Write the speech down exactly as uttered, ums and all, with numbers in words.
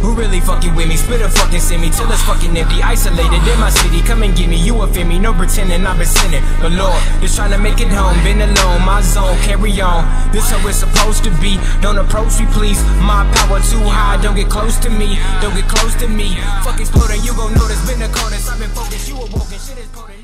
Who really fucking with me? Spit a fucking send me till it's fucking empty. Isolated in my city, come and get me. You offend me, no pretending I've been sinning. But Lord, just trying to make it home. Been alone, my zone, carry on. This how it's supposed to be. Don't approach me, please. My power too high. Don't get close to me. Don't get close to me. Fuck exploding, you gon' notice. Been the coldest. I've been focused. You awoken. Shit is potent.